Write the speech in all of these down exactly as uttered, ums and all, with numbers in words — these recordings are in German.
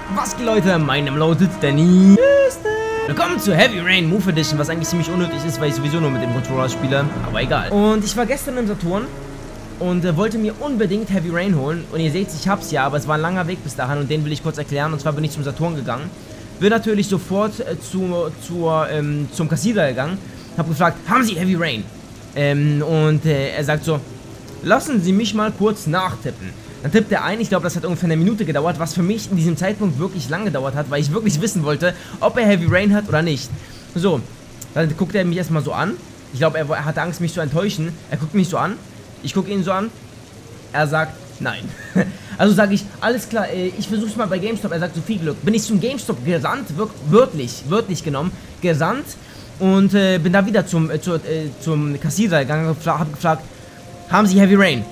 Was geht, Leute? Mein Name lautet Danny. Willkommen zu Heavy Rain Move Edition, was eigentlich ziemlich unnötig ist, weil ich sowieso nur mit dem Controller spiele, aber egal. Und ich war gestern im Saturn und äh, wollte mir unbedingt Heavy Rain holen. Und ihr seht, ich hab's ja, aber es war ein langer Weg bis dahin und den will ich kurz erklären. Und zwar bin ich zum Saturn gegangen, bin natürlich sofort äh, zu, zur, ähm, zum Kassierer gegangen, hab gefragt, haben Sie Heavy Rain? Ähm, und äh, er sagt so, lassen Sie mich mal kurz nachtippen. Dann tippt er ein, ich glaube, das hat ungefähr eine Minute gedauert, was für mich in diesem Zeitpunkt wirklich lang gedauert hat, weil ich wirklich wissen wollte, ob er Heavy Rain hat oder nicht. So, dann guckt er mich erstmal so an. Ich glaube, er, er hatte Angst, mich zu enttäuschen. Er guckt mich so an. Ich gucke ihn so an. Er sagt, nein. Also sage ich, alles klar, ich versuche es mal bei GameStop. Er sagt, so viel Glück. Bin ich zum GameStop gerannt, wörtlich, wörtlich genommen, gerannt. Und äh, bin da wieder zum, äh, zu, äh, zum Kassierer gegangen, habe gefragt, haben Sie Heavy Rain?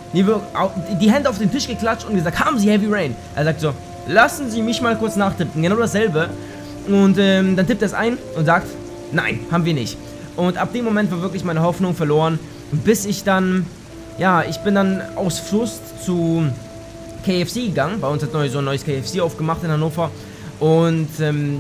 Die Hände auf den Tisch geklatscht und gesagt, haben Sie Heavy Rain? Er sagt so, lassen Sie mich mal kurz nachtippen. Genau dasselbe. Und ähm, dann tippt er es ein und sagt, nein, haben wir nicht. Und ab dem Moment war wirklich meine Hoffnung verloren. Bis ich dann, ja, ich bin dann aus Frust zu K F C gegangen. Bei uns hat neu, so ein neues K F C aufgemacht in Hannover. Und ähm,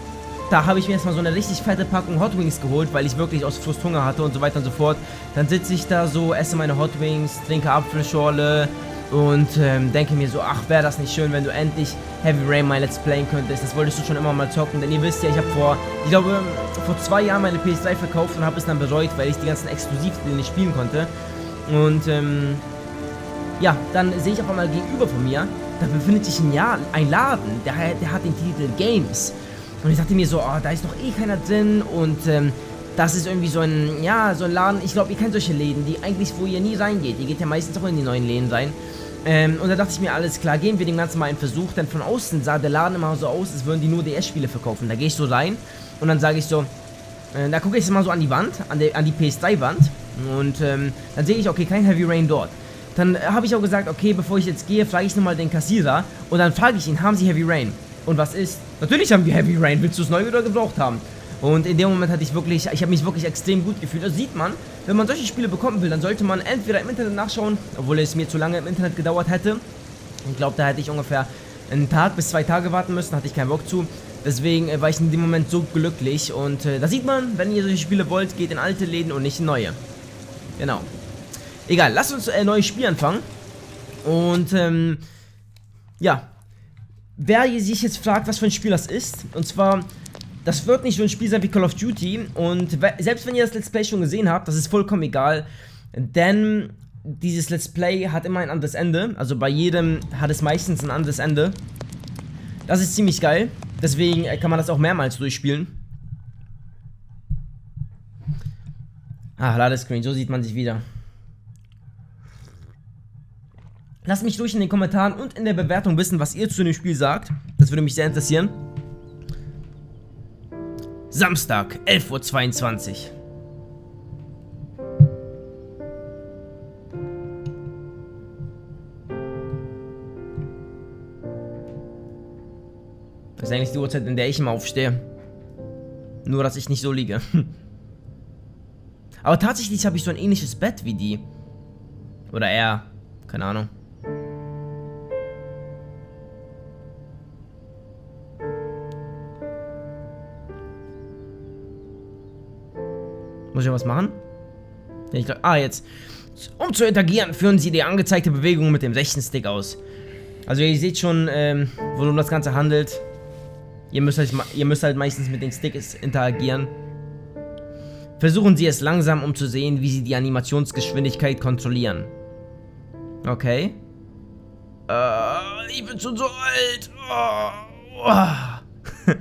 da habe ich mir erstmal so eine richtig fette Packung Hot Wings geholt, weil ich wirklich aus Frust Hunger hatte und so weiter und so fort. Dann sitze ich da so, esse meine Hot Wings, trinke Apfelschorle und ähm, denke mir so, ach, wäre das nicht schön, wenn du endlich Heavy Rain mal Let's Playen könntest. Das wolltest du schon immer mal zocken, denn ihr wisst ja, ich habe vor, ich glaube, vor zwei Jahren meine P S drei verkauft und habe es dann bereut, weil ich die ganzen Exklusivtitel nicht spielen konnte. Und ähm, ja, dann sehe ich auf einmal gegenüber von mir, da befindet sich ein, Jahr, ein Laden, der, der hat den Titel Games. Und ich dachte mir so, oh, da ist doch eh keiner drin und ähm, das ist irgendwie so ein, ja, so ein Laden, ich glaube, ihr kennt solche Läden, die eigentlich, wo ihr nie reingeht, ihr geht ja meistens auch in die neuen Läden rein. Ähm, und da dachte ich mir, alles klar, geben wir dem Ganzen mal einen Versuch, denn von außen sah der Laden immer so aus, als würden die nur D S-Spiele verkaufen. Da gehe ich so rein und dann sage ich so, äh, da gucke ich mal so an die Wand, an, der, an die P S drei Wand und ähm, dann sehe ich, okay, kein Heavy Rain dort. Dann äh, habe ich auch gesagt, okay, bevor ich jetzt gehe, frage ich nochmal den Kassierer und dann frage ich ihn, haben Sie Heavy Rain? Und was ist? Natürlich haben wir Heavy Rain. Willst du es neu oder gebraucht haben? Und in dem Moment hatte ich wirklich, ich habe mich wirklich extrem gut gefühlt. Das sieht man, wenn man solche Spiele bekommen will, dann sollte man entweder im Internet nachschauen, obwohl es mir zu lange im Internet gedauert hätte. Ich glaube, da hätte ich ungefähr einen Tag bis zwei Tage warten müssen, hatte ich keinen Bock zu. Deswegen äh, war ich in dem Moment so glücklich. Und äh, da sieht man, wenn ihr solche Spiele wollt, geht in alte Läden und nicht in neue. Genau. Egal, lasst uns ein äh, neues Spiel anfangen. Und, ähm, ja. Wer sich jetzt fragt, was für ein Spiel das ist, und zwar, das wird nicht so ein Spiel sein wie Call of Duty, und selbst wenn ihr das Let's Play schon gesehen habt, das ist vollkommen egal, denn dieses Let's Play hat immer ein anderes Ende, also bei jedem hat es meistens ein anderes Ende. Das ist ziemlich geil, deswegen kann man das auch mehrmals durchspielen. Ah, Ladescreen, so sieht man sich wieder. Lasst mich durch in den Kommentaren und in der Bewertung wissen, was ihr zu dem Spiel sagt. Das würde mich sehr interessieren. Samstag, elf Uhr zweiundzwanzig. Das ist eigentlich die Uhrzeit, in der ich immer aufstehe. Nur, dass ich nicht so liege. Aber tatsächlich habe ich so ein ähnliches Bett wie die. Oder er. Keine Ahnung. Muss ich was machen? Ich glaub, ah, jetzt. Um zu interagieren, führen Sie die angezeigte Bewegung mit dem rechten Stick aus. Also ihr seht schon, ähm, worum das Ganze handelt. Ihr müsst, halt, ihr müsst halt meistens mit den Sticks interagieren. Versuchen Sie es langsam, um zu sehen, wie Sie die Animationsgeschwindigkeit kontrollieren. Okay. Äh, ich bin schon so alt. Oh. Oh.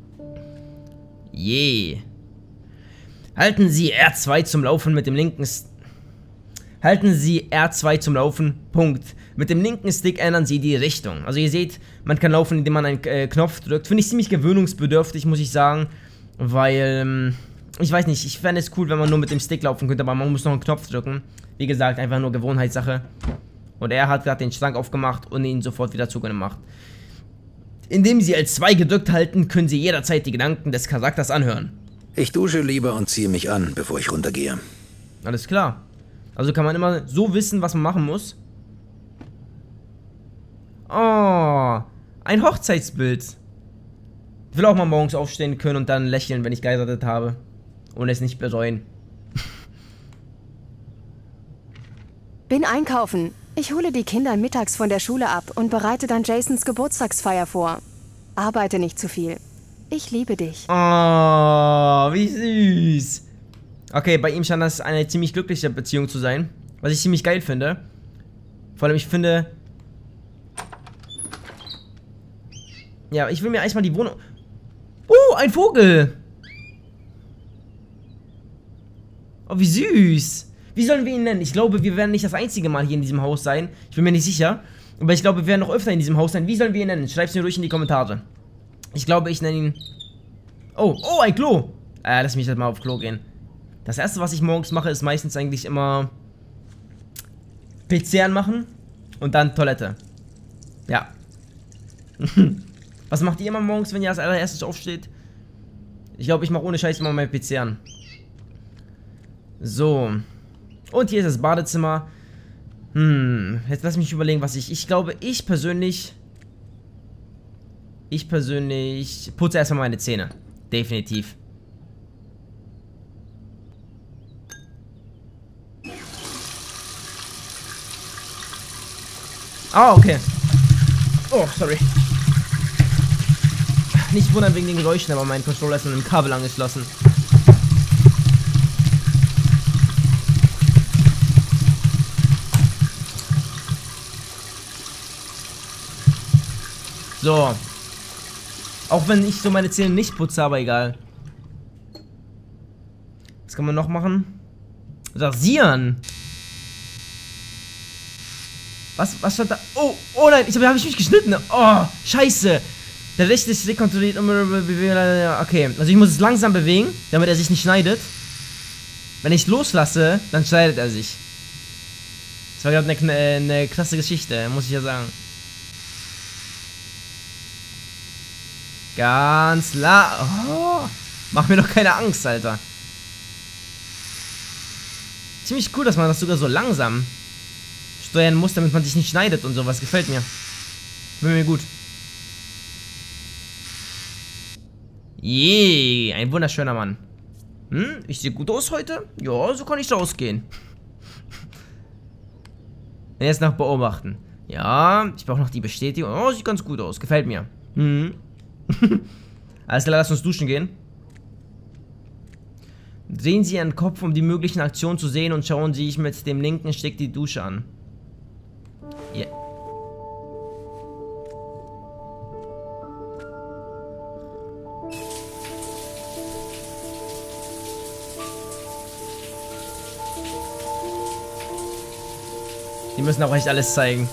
Je. Halten Sie R zwei zum Laufen mit dem linken St Halten Sie R zwei zum Laufen, Punkt. Mit dem linken Stick ändern Sie die Richtung. Also ihr seht, man kann laufen, indem man einen äh, Knopf drückt. Finde ich ziemlich gewöhnungsbedürftig, muss ich sagen. Weil, ähm, ich weiß nicht, ich fände es cool, wenn man nur mit dem Stick laufen könnte, aber man muss noch einen Knopf drücken. Wie gesagt, einfach nur Gewohnheitssache. Und er hat gerade den Schrank aufgemacht und ihn sofort wieder zugemacht. Indem Sie L zwei gedrückt halten, können Sie jederzeit die Gedanken des Charakters anhören. Ich dusche lieber und ziehe mich an, bevor ich runtergehe. Alles klar. Also kann man immer so wissen, was man machen muss. Oh, ein Hochzeitsbild. Ich will auch mal morgens aufstehen können und dann lächeln, wenn ich geheiratet habe. Und es nicht bereuen. Bin einkaufen. Ich hole die Kinder mittags von der Schule ab und bereite dann Jasons Geburtstagsfeier vor. Arbeite nicht zu viel. Ich liebe dich. Oh, wie süß. Okay, bei ihm scheint das eine ziemlich glückliche Beziehung zu sein. Was ich ziemlich geil finde. Vor allem, ich finde... Ja, ich will mir erstmal die Wohnung... Oh, ein Vogel! Oh, wie süß! Wie sollen wir ihn nennen? Ich glaube, wir werden nicht das einzige Mal hier in diesem Haus sein. Ich bin mir nicht sicher. Aber ich glaube, wir werden noch öfter in diesem Haus sein. Wie sollen wir ihn nennen? Schreibt es mir ruhig in die Kommentare. Ich glaube, ich nenne ihn... Oh, oh, ein Klo! Äh, lass mich jetzt mal auf Klo gehen. Das erste, was ich morgens mache, ist meistens eigentlich immer... P C anmachen und dann Toilette. Ja. Was macht ihr immer morgens, wenn ihr als allererstes aufsteht? Ich glaube, ich mache ohne Scheiß immer mein P C an. So. Und hier ist das Badezimmer. Hm. Jetzt lass mich überlegen, was ich... Ich glaube, ich persönlich... Ich persönlich putze erstmal meine Zähne. Definitiv. Ah, oh, okay. Oh, sorry. Nicht wundern wegen den Geräuschen, aber mein Controller ist mit einem Kabel angeschlossen. So. Auch wenn ich so meine Zähne nicht putze, aber egal. Was kann man noch machen? Rasieren. Was, was stand da? Oh, oh nein, ich habe hab ich mich geschnitten. Oh, scheiße. Der rechte Stick kontrolliert. Okay, also ich muss es langsam bewegen, damit er sich nicht schneidet. Wenn ich es loslasse, dann schneidet er sich. Das war gerade eine, eine klasse Geschichte, muss ich ja sagen. Ganz la... Oh, mach mir doch keine Angst, Alter. Ziemlich cool, dass man das sogar so langsam steuern muss, damit man sich nicht schneidet und sowas. Gefällt mir. Gefällt mir gut. Je, ein wunderschöner Mann. Hm, ich sehe gut aus heute? Ja, so kann ich rausgehen. Jetzt nach beobachten. Ja, ich brauche noch die Bestätigung. Oh, sieht ganz gut aus. Gefällt mir. Hm. Alles klar, lass uns duschen gehen. Drehen Sie Ihren Kopf, um die möglichen Aktionen zu sehen, und schauen Sie sich mit dem linken Stick die Dusche an. Yeah. Die müssen auch echt alles zeigen.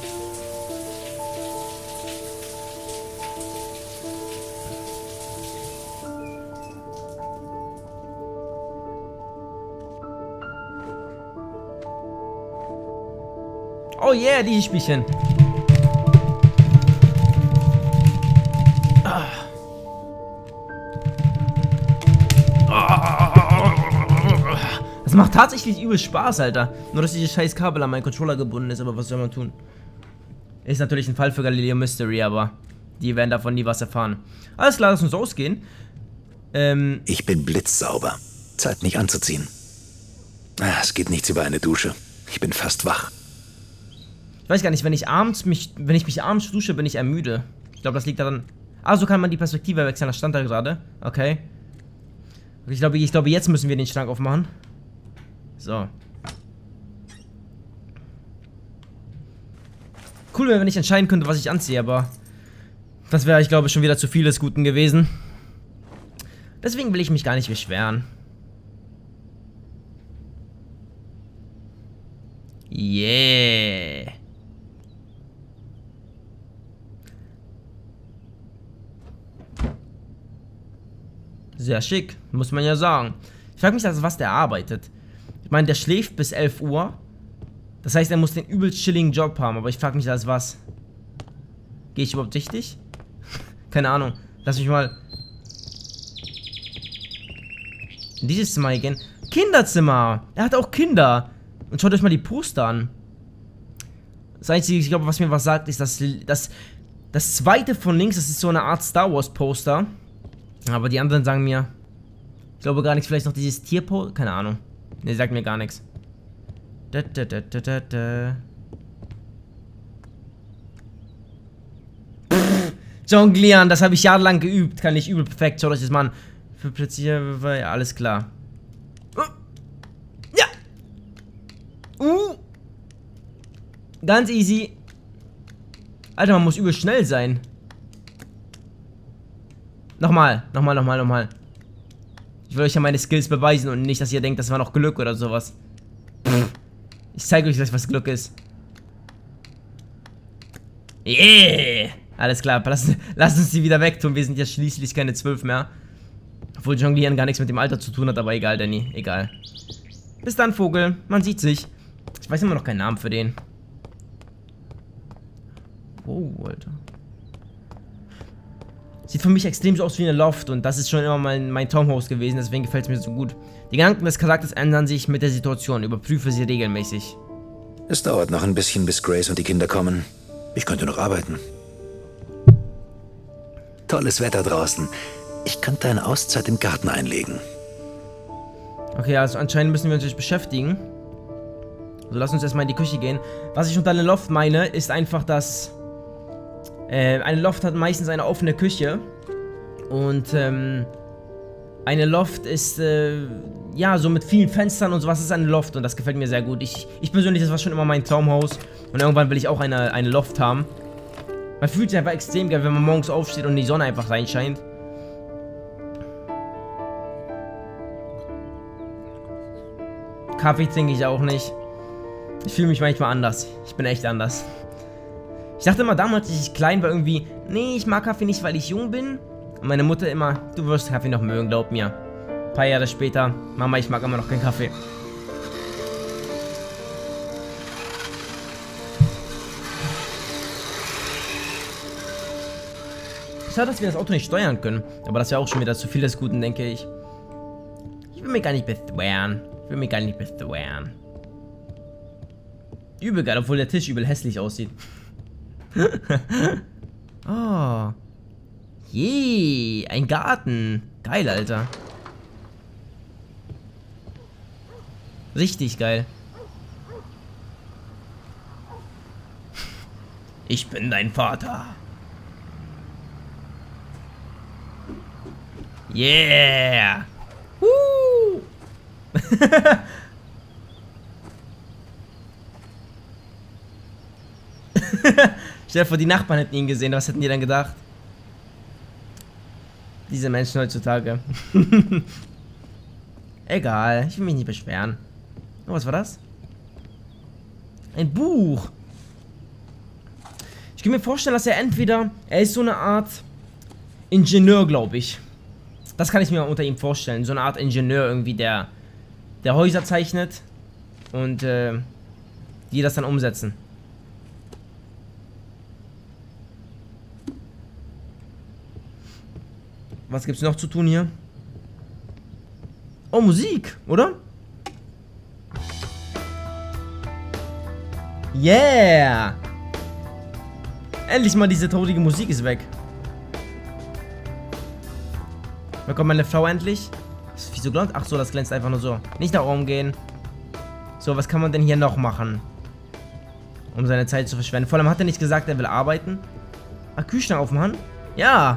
Oh yeah, die Spielchen. Ah. Das macht tatsächlich übel Spaß, Alter. Nur, dass dieses scheiß Kabel an meinen Controller gebunden ist, aber was soll man tun? Ist natürlich ein Fall für Galileo Mystery, aber die werden davon nie was erfahren. Alles klar, lass uns rausgehen. Ähm... Ich bin blitzsauber. Zeit, mich anzuziehen. Ah, es geht nichts über eine Dusche. Ich bin fast wach. Ich weiß gar nicht, wenn ich abends mich, wenn ich mich abends dusche, bin ich eher müde. Ich glaube, das liegt daran. Ah, so kann man die Perspektive wechseln. Das stand da gerade. Okay. Ich glaube, ich glaube, jetzt müssen wir den Schrank aufmachen. So. Cool wäre, wenn ich entscheiden könnte, was ich anziehe, aber das wäre, ich glaube, schon wieder zu viel des Guten gewesen. Deswegen will ich mich gar nicht beschweren. Yeah. Sehr schick, muss man ja sagen. Ich frage mich also, was der arbeitet. Ich meine, der schläft bis elf Uhr. Das heißt, er muss den übelst chilligen Job haben. Aber ich frage mich als was. Gehe ich überhaupt richtig? Keine Ahnung. Lass mich mal in dieses Zimmer gehen. Kinderzimmer. Er hat auch Kinder. Und schaut euch mal die Poster an. Das Einzige, ich glaube, was mir was sagt, ist, dass das, das zweite von links, das ist so eine Art Star Wars Poster. Aber die anderen sagen mir, ich glaube gar nichts, vielleicht noch dieses Tierpose, keine Ahnung. Ne, sagt mir gar nichts. Da, da, da, da, da, da. Jonglieren, das habe ich jahrelang geübt, kann ich übel perfekt. Schaut euch das mal an. Für Plätzier, ja, alles klar. Ja! Uh! Ganz easy. Alter, man muss übel schnell sein. Nochmal, nochmal, nochmal, nochmal. Ich will euch ja meine Skills beweisen und nicht, dass ihr denkt, das war noch Glück oder sowas. Ich zeige euch gleich, was Glück ist. Yeah! Alles klar, lass, lass uns die wieder wegtun. Wir sind ja schließlich keine zwölf mehr. Obwohl Jonglieren gar nichts mit dem Alter zu tun hat, aber egal, Danny. Egal. Bis dann, Vogel. Man sieht sich. Ich weiß immer noch keinen Namen für den. Oh, Alter. Sieht für mich extrem so aus wie eine Loft und das ist schon immer mein, mein Traumhaus gewesen, deswegen gefällt es mir so gut. Die Gedanken des Charakters ändern sich mit der Situation, überprüfe sie regelmäßig. Es dauert noch ein bisschen, bis Grace und die Kinder kommen. Ich könnte noch arbeiten. Tolles Wetter draußen. Ich könnte eine Auszeit im Garten einlegen. Okay, also anscheinend müssen wir uns beschäftigen. Also lass uns erstmal in die Küche gehen. Was ich unter einer Loft meine, ist einfach, dass äh, eine Loft hat meistens eine offene Küche. Und ähm, eine Loft ist, äh, ja, so mit vielen Fenstern und sowas ist eine Loft. Und das gefällt mir sehr gut. Ich, ich persönlich, das war schon immer mein Traumhaus. Und irgendwann will ich auch eine, eine Loft haben. Man fühlt sich einfach extrem geil, wenn man morgens aufsteht und die Sonne einfach reinscheint. Kaffee trinke ich auch nicht. Ich fühle mich manchmal anders. Ich bin echt anders. Ich dachte immer damals, als ich klein war, irgendwie, nee, ich mag Kaffee nicht, weil ich jung bin. Und meine Mutter immer, du wirst Kaffee noch mögen, glaub mir. Ein paar Jahre später, Mama, ich mag immer noch keinen Kaffee. Schade, dass wir das Auto nicht steuern können. Aber das wäre auch schon wieder zu viel des Guten, denke ich. Ich will mich gar nicht beschweren. Ich will mich gar nicht beschweren. Übel geil, obwohl der Tisch übel hässlich aussieht. Oh. Je, ein Garten. Geil, Alter. Richtig geil. Ich bin dein Vater. Yeah! Woo! Stell dir vor, die Nachbarn hätten ihn gesehen. Was hätten die dann gedacht? Diese Menschen heutzutage. Egal, ich will mich nicht beschweren. Oh, was war das? Ein Buch. Ich kann mir vorstellen, dass er entweder... Er ist so eine Art... Ingenieur, glaube ich. Das kann ich mir unter ihm vorstellen. So eine Art Ingenieur irgendwie, der der Häuser zeichnet und äh, die das dann umsetzen. Was gibt's noch zu tun hier? Oh, Musik, oder? Yeah! Endlich mal diese traurige Musik ist weg. Bekommt meine Frau endlich? Wieso glänzt? Ach so, das glänzt einfach nur so. Nicht nach oben gehen. So, was kann man denn hier noch machen? Um seine Zeit zu verschwenden. Vor allem hat er nicht gesagt, er will arbeiten. Ach, Kühlschrank aufmachen? Ja.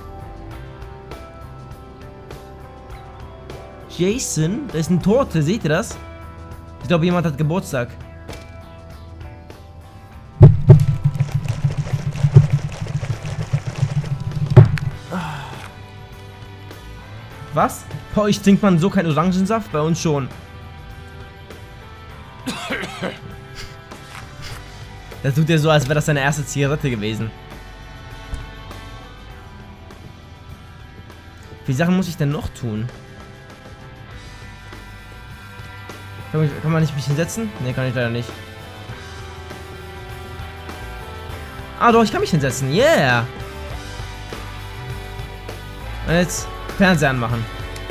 Jason, da ist eine Torte, seht ihr das? Ich glaube, jemand hat Geburtstag. Was? Bei euch trinkt man so keinen Orangensaft? Bei uns schon. Das tut er so, als wäre das seine erste Zigarette gewesen. Wie viele Sachen muss ich denn noch tun? Kann, ich, kann man nicht mich hinsetzen? Ne, kann ich leider nicht. Ah doch, ich kann mich hinsetzen. Yeah! Und jetzt Fernseher anmachen.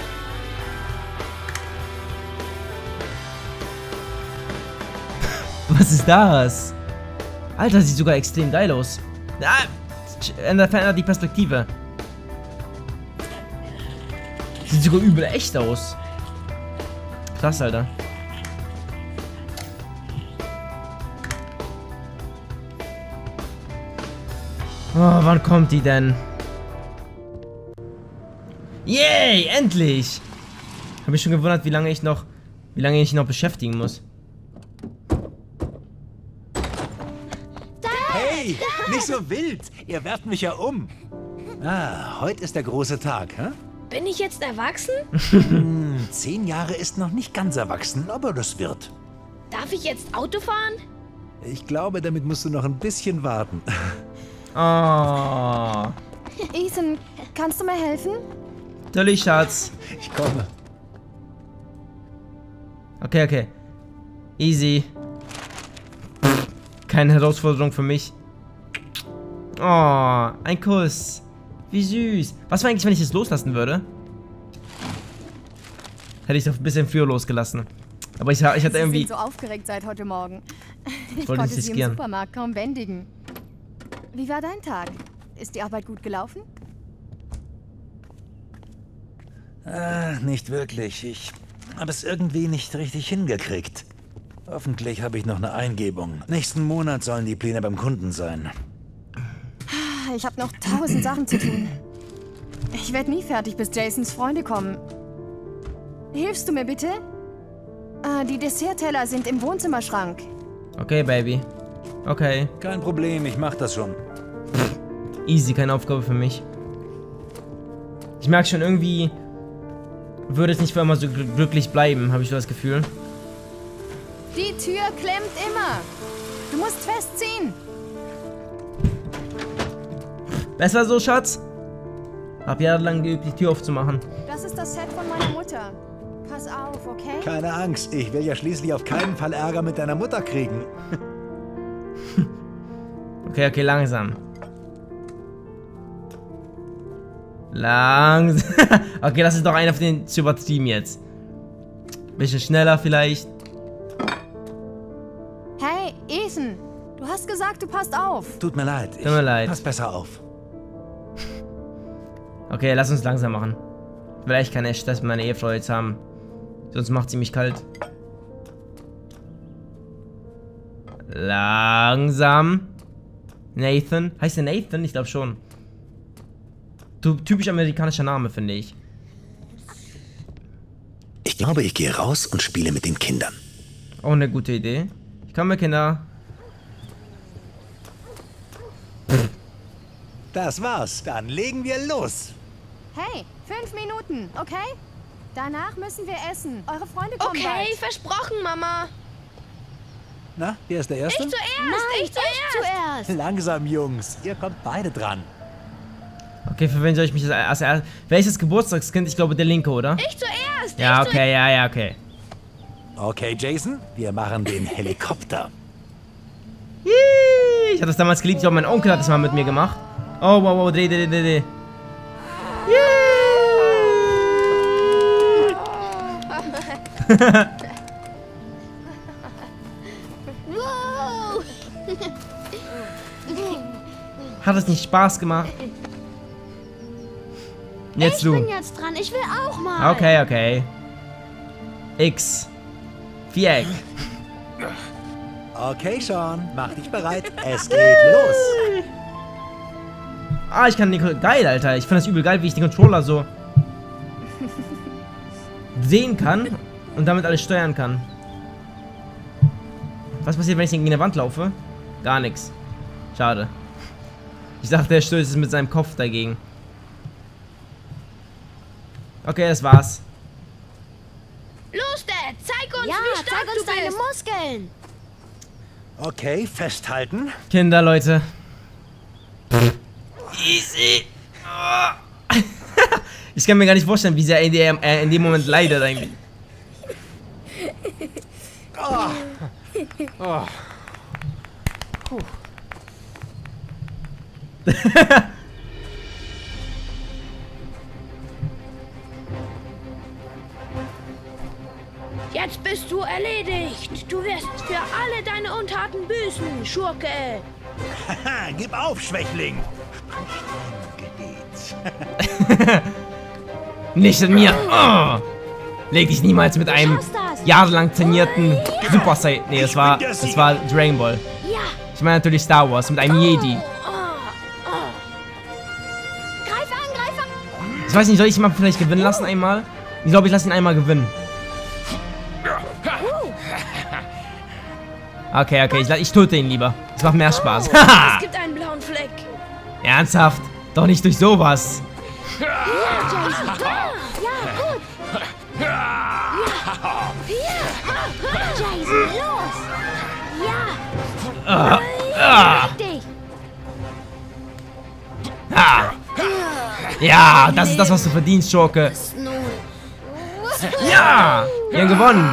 Was ist das? Alter, sieht sogar extrem geil aus. Ah, verändert die Perspektive. Sieht sogar übel echt aus. Krass, Alter. Oh, wann kommt die denn? Yay, endlich! Habe ich schon gewundert, wie lange ich noch, wie lange ich noch beschäftigen muss. Hey, nicht so wild. Ihr werft mich ja um. Ah, heute ist der große Tag, hä? Bin ich jetzt erwachsen? Hm, zehn Jahre ist noch nicht ganz erwachsen, aber das wird. Darf ich jetzt Auto fahren? Ich glaube, damit musst du noch ein bisschen warten. Oh. Ethan, kannst du mir helfen? Natürlich, Schatz. Ich komme. Okay, okay. Easy. Keine Herausforderung für mich. Oh, ein Kuss. Wie süß. Was wäre eigentlich, wenn ich es loslassen würde? Hätte ich es doch ein bisschen früher losgelassen. Aber ich, ich hatte Sie irgendwie... sind so aufgeregt seit heute Morgen. Ich wollte konnte es sie im riskieren. Supermarkt kaum bändigen. Wie war dein Tag? Ist die Arbeit gut gelaufen? Ah, nicht wirklich. Ich habe es irgendwie nicht richtig hingekriegt. Hoffentlich habe ich noch eine Eingebung. Nächsten Monat sollen die Pläne beim Kunden sein. Ich habe noch tausend Sachen zu tun. Ich werde nie fertig, bis Jasons Freunde kommen. Hilfst du mir bitte? Äh, die Dessertteller sind im Wohnzimmerschrank. Okay, Baby. Okay. Kein Problem, ich mach das schon. Easy, keine Aufgabe für mich. Ich merke schon, irgendwie würde es nicht für immer so gl- glücklich bleiben, habe ich so das Gefühl. Die Tür klemmt immer. Du musst festziehen. Besser so, Schatz? Hab jahrelang geübt, die Tür aufzumachen. Das ist das Set von meiner Mutter. Pass auf, okay? Keine Angst, ich will ja schließlich auf keinen Fall Ärger mit deiner Mutter kriegen. Okay, okay, langsam. Langsam. Okay, das ist doch einer von den zu übertrieben jetzt. Bisschen schneller vielleicht. Hey, Ethan. Du hast gesagt, du passt auf. Tut mir leid, ich Tut mir leid. pass besser auf. Okay, lass uns langsam machen. Vielleicht kann ich das mit meiner Ehefrau jetzt haben. Sonst macht sie mich kalt. Langsam. Nathan. Heißt der Nathan? Ich glaube schon. Tu- Typisch amerikanischer Name, finde ich. Ich glaube, ich gehe raus und spiele mit den Kindern. Auch eine gute Idee. Ich komme, Kinder. Das war's, dann legen wir los. Hey, fünf Minuten, okay? Danach müssen wir essen. Eure Freunde kommen Okay, bald. versprochen, Mama. Na, wer ist der Erste? Ich zuerst, Nein, ich zuerst. zuerst. Langsam, Jungs, ihr kommt beide dran. Okay, für wen soll ich mich als erstes... Welches Geburtstagskind? Ich glaube, der Linke, oder? Ich zuerst. Ja, ich okay, ja, ja, okay. Okay, Jason, wir machen den Helikopter. Yee, ich hatte das damals geliebt. Ich glaube, mein Onkel hat das mal mit mir gemacht. Oh, wow, wow, dreh, dreh, dreh, dreh. Wow. Hat es nicht Spaß gemacht? Jetzt Ich du. bin jetzt dran. Ich will auch mal. Okay, okay. X. Viereck. Okay, Sean, mach dich bereit. Es geht los. Ah, ich kann die... Geil, Alter. Ich finde das übel geil, wie ich den Controller so sehen kann und damit alles steuern kann. Was passiert, wenn ich gegen eine Wand laufe? Gar nichts. Schade. Ich dachte, er stößt es mit seinem Kopf dagegen. Okay, das war's. Los, Dad. Zeig uns, Ja, wie stark zeig uns du deine bist. Muskeln. Okay, festhalten. Kinder, Leute. Easy. Oh. Ich kann mir gar nicht vorstellen, wie sehr er in, in dem Moment leidet eigentlich. Oh. Oh. Jetzt bist du erledigt. Du wirst für alle deine Untaten büßen, Schurke. Haha, gib auf, Schwächling. Sprich dein Gebet. Nicht in mir. Oh. Leg dich niemals mit einem jahrelang trainierten Super Saiyan. Nee, das war, das war Dragon Ball. Ja. Ich meine natürlich Star Wars mit einem Jedi. Oh, oh. Greif an, greif an. Ich weiß nicht, soll ich ihn mal vielleicht gewinnen lassen einmal? Ich glaube, ich lasse ihn einmal gewinnen. Okay, okay, ich, ich töte ihn lieber. Das macht mehr Spaß. Oh, es gibt einen blauen Fleck. Ernsthaft? Doch nicht durch sowas. Ja, Jason. Ah, ja, gut. Ja. Ja. Jason, los. Ja. Ah, ah, Richtig. ah. Ja, das ist das, was du verdienst, Schurke. Ja, wir haben gewonnen.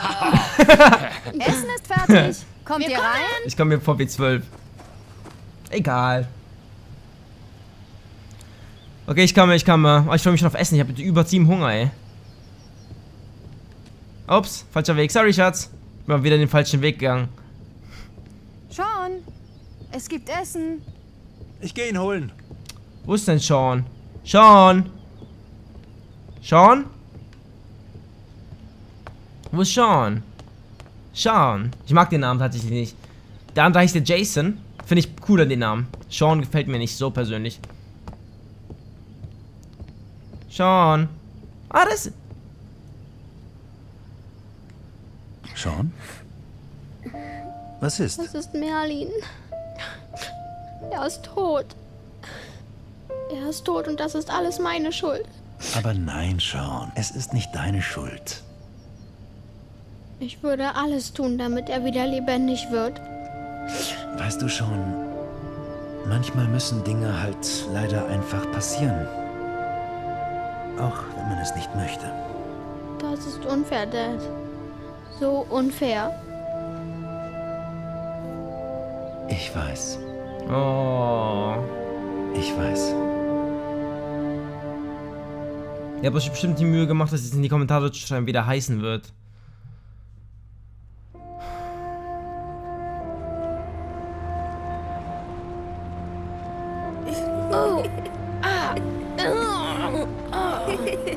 Essen ist fertig. Kommt ihr rein? Ich komme mir vor wie zwölf. Egal. Okay, ich komme, ich komme. Oh, ich freue mich schon auf Essen. Ich habe übertrieben Hunger, ey. Ups, falscher Weg. Sorry, Schatz. Ich bin mal wieder den falschen Weg gegangen. Sean, es gibt Essen. Ich gehe ihn holen. Wo ist denn Sean? Sean? Sean? Wo ist Sean? Sean. Ich mag den Namen tatsächlich nicht. Der andere heißt der Jason. Finde ich cooler, den Namen. Sean gefällt mir nicht so persönlich. Sean. Ah, das... Sean? Was ist? Das ist Merlin. Er ist tot. Er ist tot und das ist alles meine Schuld. Aber nein, Sean. Es ist nicht deine Schuld. Ich würde alles tun, damit er wieder lebendig wird. Weißt du schon, manchmal müssen Dinge halt leider einfach passieren. Auch wenn man es nicht möchte. Das ist unfair, Dad. So unfair. Ich weiß. Oh. Ich weiß. Ihr habt euch bestimmt die Mühe gemacht, dass es in die Kommentare zu schreiben, wie der heißen wird. Oh. Ah. Oh. Oh.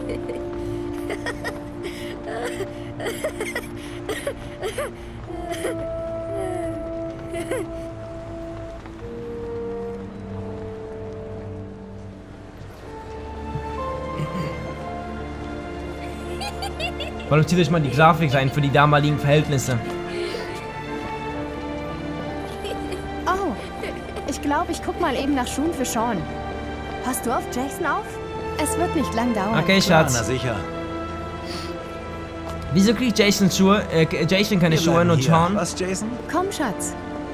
Weil zieht euch mal die Grafik rein für die damaligen Verhältnisse. Oh, ich glaube, ich guck mal eben nach Schuhen für Sean. Passt du auf Jason auf? Es wird nicht lang dauern. Okay, Ja, Schatz. na sicher. Wieso kriegt Jason Schuhe? Äh, Jason keine Wir Schuhe bleiben und hier. Sean? Was, Jason? Komm, Schatz.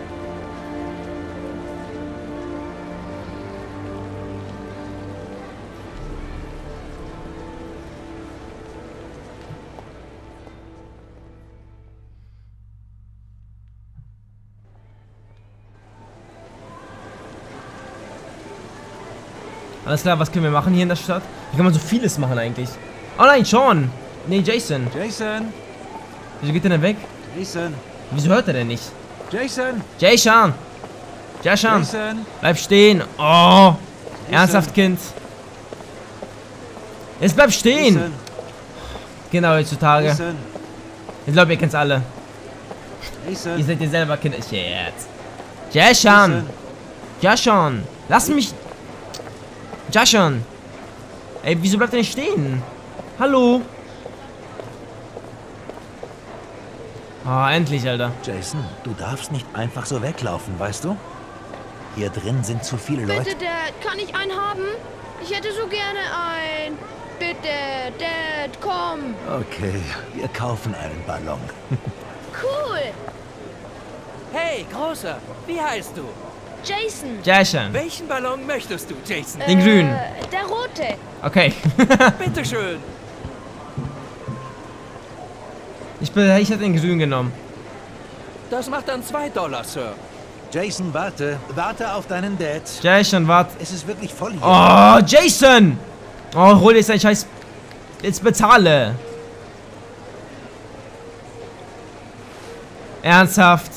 Alles klar, was können wir machen hier in der Stadt? Hier kann man so vieles machen eigentlich. Oh nein, Sean! Nee, Jason. Jason! Wieso geht der denn weg? Jason! Wieso hört er denn nicht? Jason! Jason! Jason! Jason! Bleib stehen! Oh! Ernsthaft, Kind? Jetzt bleib stehen! Jason! Genau, heutzutage. Jason! Ich glaube, ihr kennt's alle. Ihr Jason! seid ihr selber Kinder. Jetzt. Jason! Jason! Lass mich... Jason! Ey, wieso bleibt er nicht stehen? Hallo? Ah, oh, endlich, Alter. Jason, du darfst nicht einfach so weglaufen, weißt du? Hier drin sind zu viele Leute. Bitte, Dad, kann ich einen haben? Ich hätte so gerne ein. Bitte, Dad, komm. Okay, wir kaufen einen Ballon. Cool. Hey, Großer, wie heißt du? Jason. Jason. Welchen Ballon möchtest du, Jason? Den grünen. Äh, der rote. Okay. Bitteschön. ich, bin, ich hätte den grünen genommen. Das macht dann zwei Dollar, Sir. Jason, warte. Warte auf deinen Dad. Jason, warte. Es ist wirklich voll hier. Oh, Jason! Oh, hol jetzt dein Scheiß. Jetzt bezahle. Ernsthaft.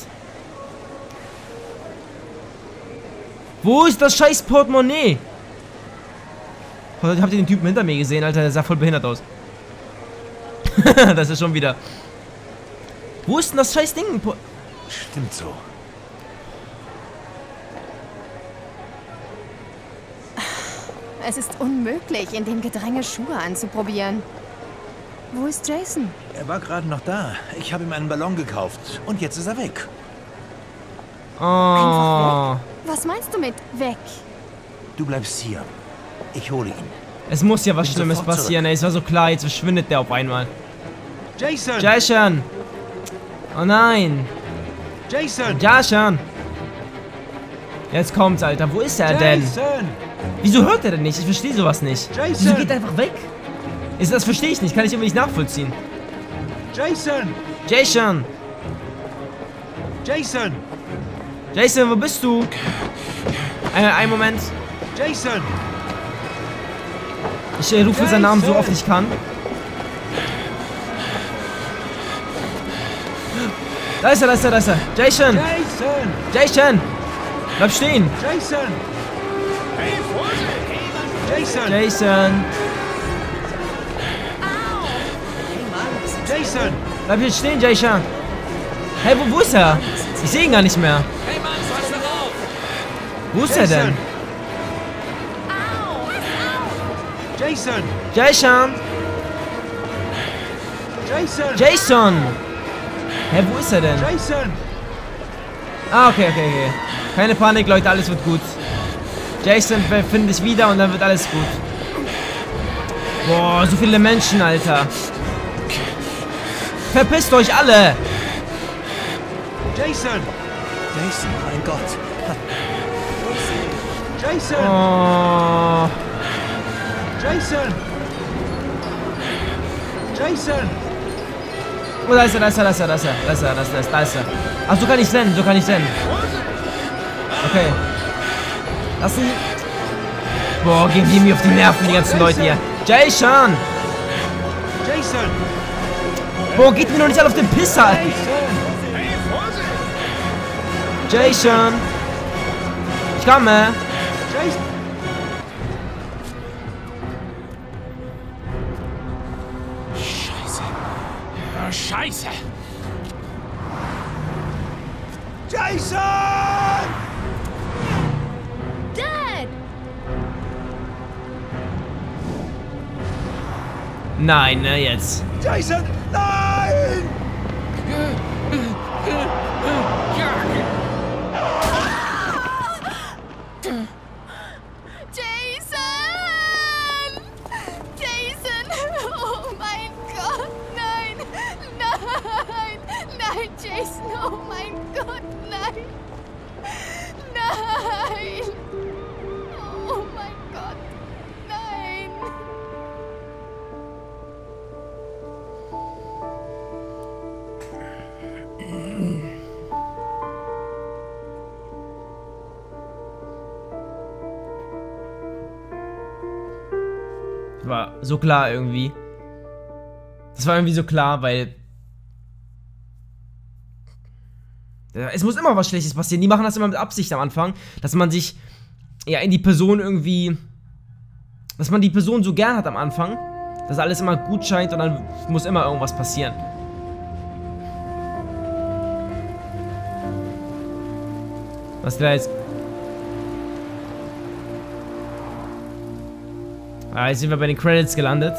Wo ist das scheiß Portemonnaie? Habt ihr den Typen hinter mir gesehen, Alter? Der sah voll behindert aus. Das ist schon wieder. Wo ist denn das scheiß Ding? Stimmt so. Es ist unmöglich, in dem Gedränge Schuhe anzuprobieren. Wo ist Jason? Er war gerade noch da. Ich habe ihm einen Ballon gekauft. Und jetzt ist er weg. Oh. Einfach weg? Was meinst du mit weg? Du bleibst hier. Ich hole ihn. Es muss ja was Bin Schlimmes sofort passieren, ey. Es war so klar, jetzt verschwindet der auf einmal. Jason! Jason! Oh nein! Jason! Jason! Jetzt kommt's, Alter. Wo ist er denn? Jason! Wieso hört er denn nicht? Ich verstehe sowas nicht. Jason! Wieso geht er einfach weg? Ist, das verstehe ich nicht. Kann ich irgendwie nicht nachvollziehen. Jason! Jason! Jason! Jason, wo bist du? Ein, einen Moment. Jason! Ich äh, rufe seinen Namen so oft ich kann. Da ist er, da ist er, da ist er. Jason! Jason! Jason! Bleib stehen! Jason! Jason! Jason! Jason! Bleib jetzt stehen, Jason! Hey, wo, wo ist er? Ich sehe ihn gar nicht mehr. Hey Mann, pass doch auf! Wo ist er denn? Jason! Jason! Jason! Jason! Hä, wo ist er denn? Jason! Ah, okay, okay, okay. Keine Panik, Leute, alles wird gut. Jason findet dich wieder und dann wird alles gut. Boah, so viele Menschen, Alter. Verpisst euch alle! Jason! Jason, mein Gott! Jason! Oh. Jason! Jason! Oh, da ist er, da ist er, da ist er, da ist er, da ist er, da ist er, da ist er. Ach, so kann ich rennen, so kann ich rennen. Okay. Lass ihn. Boah, gehen die mir auf die Nerven, die ganzen Leute hier. Jason! Jason! Boah, geht mir noch nicht alle auf den Pisser. Jason! Ich komme. Jason! Scheiße! Jason! Dad! Nein, ne, jetzt. Jason! Nein! Jason! Jason! Oh mein Gott, nein! Nein! Nein, Jason! Oh mein Gott, nein! Nein! Oh mein Gott, nein! War so klar irgendwie. Das war irgendwie so klar, weil... Es muss immer was Schlechtes passieren. Die machen das immer mit Absicht am Anfang, dass man sich ja in die Person irgendwie... Dass man die Person so gern hat am Anfang, dass alles immer gut scheint und dann muss immer irgendwas passieren. Was da jetzt... Ah, jetzt sind wir bei den Credits gelandet.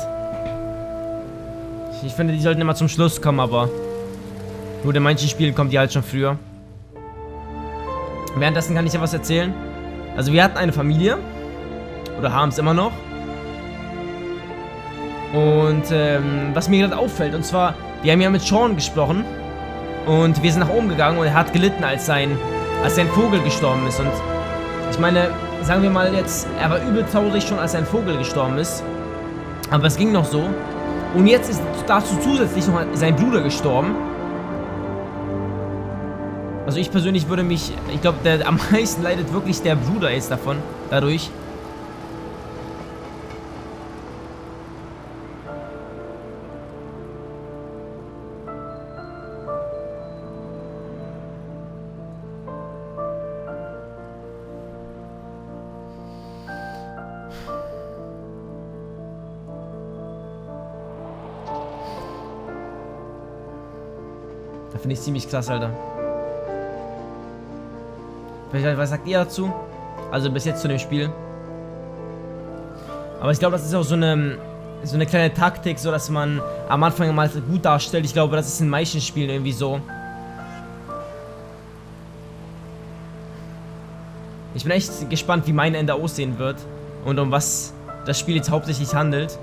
Ich finde, die sollten immer zum Schluss kommen, aber... Gut, in manchen Spielen kommt die halt schon früher. Währenddessen kann ich ja was erzählen. Also wir hatten eine Familie. Oder haben es immer noch. Und ähm, was mir gerade auffällt, und zwar, wir haben ja mit Sean gesprochen. Und wir sind nach oben gegangen und er hat gelitten, als sein, als sein Vogel gestorben ist. Und ich meine, sagen wir mal jetzt, er war übel traurig schon, als sein Vogel gestorben ist. Aber es ging noch so. Und jetzt ist dazu zusätzlich noch sein Bruder gestorben. Also ich persönlich würde mich, ich glaube, der am meisten leidet wirklich der Bruder jetzt davon, dadurch. Da finde ich ziemlich krass, Alter. Was sagt ihr dazu? Also bis jetzt zu dem Spiel. Aber ich glaube, das ist auch so eine, so eine kleine Taktik, so dass man am Anfang mal gut darstellt. Ich glaube, das ist in manchen Spielen irgendwie so. Ich bin echt gespannt, wie mein Ende aussehen wird. Und um was das Spiel jetzt hauptsächlich handelt.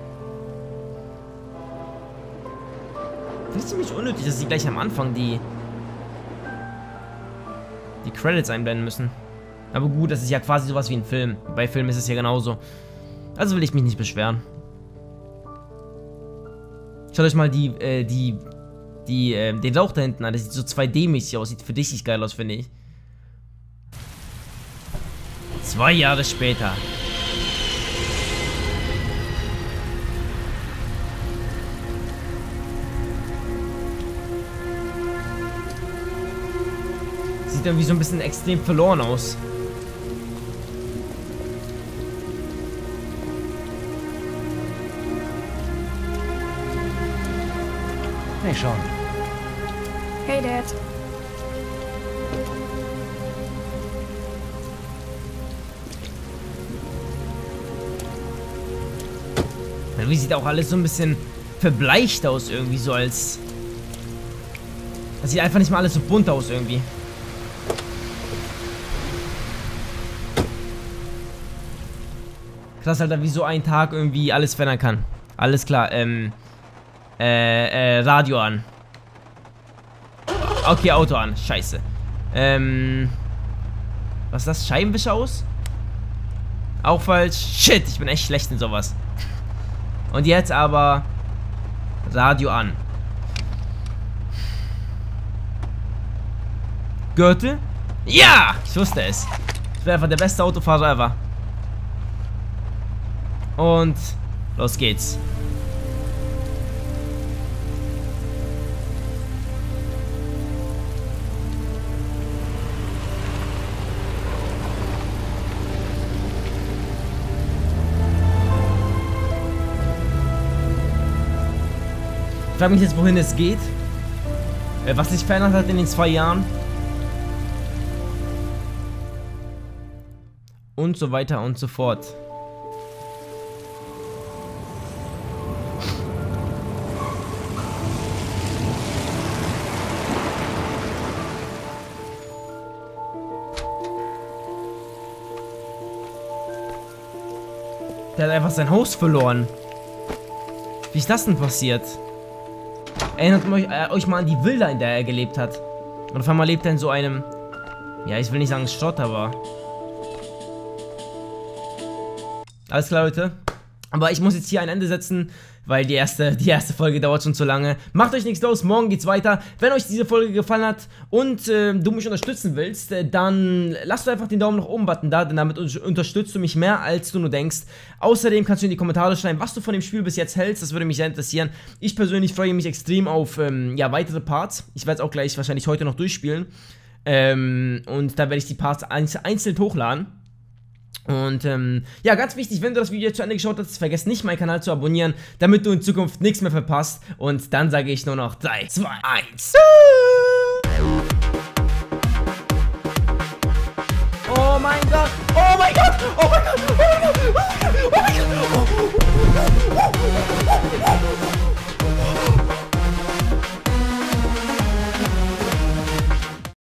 Finde ich ziemlich unnötig, dass sie gleich am Anfang die die Credits einblenden müssen. Aber gut, das ist ja quasi sowas wie ein Film. Bei Filmen ist es ja genauso. Also will ich mich nicht beschweren. Schaut euch mal die, äh, die, die, äh, den Lauch da hinten an. Das sieht so zwei D-mäßig aus. Sieht für dich nicht geil aus, finde ich. Zwei Jahre später. Sieht irgendwie so ein bisschen extrem verloren aus. Hey, Sean. Hey, Dad. Irgendwie sieht auch alles so ein bisschen verbleicht aus, irgendwie so als... Das sieht einfach nicht mal alles so bunt aus, irgendwie. Krass, Alter, wie so ein Tag irgendwie alles verändern kann. Alles klar, ähm... Äh, äh, Radio an. Okay, Auto an. Scheiße. Ähm... Was ist das? Scheibenwischer aus? Auch falsch. Shit, ich bin echt schlecht in sowas. Und jetzt aber... Radio an. Gürtel? Ja! Ich wusste es. Ich bin einfach der beste Autofahrer ever. Und los geht's. Ich frage mich jetzt, wohin es geht. Äh, was sich verändert hat in den zwei Jahren. Und so weiter und so fort. Der hat einfach sein Haus verloren. Wie ist das denn passiert? Erinnert euch, äh, euch mal an die Villa, in der er gelebt hat. Und auf einmal lebt er in so einem... Ja, ich will nicht sagen Schrott, aber... Alles klar, Leute. Aber ich muss jetzt hier ein Ende setzen, weil die erste, die erste Folge dauert schon zu lange. Macht euch nichts los, morgen geht's weiter. Wenn euch diese Folge gefallen hat und äh, du mich unterstützen willst, äh, dann lasst doch einfach den Daumen nach oben Button da, denn damit unterstützt du mich mehr, als du nur denkst. Außerdem kannst du in die Kommentare schreiben, was du von dem Spiel bis jetzt hältst. Das würde mich sehr interessieren. Ich persönlich freue mich extrem auf ähm, ja, weitere Parts. Ich werde es auch gleich wahrscheinlich heute noch durchspielen. Ähm, und da werde ich die Parts einzeln hochladen. Und ähm, ja, ganz wichtig, wenn du das Video zu Ende geschaut hast, vergiss nicht, meinen Kanal zu abonnieren, damit du in Zukunft nichts mehr verpasst. Und dann sage ich nur noch drei, zwei, eins. Oh mein Gott, oh mein Gott, oh mein Gott, oh mein Gott, oh mein Gott, oh mein Gott.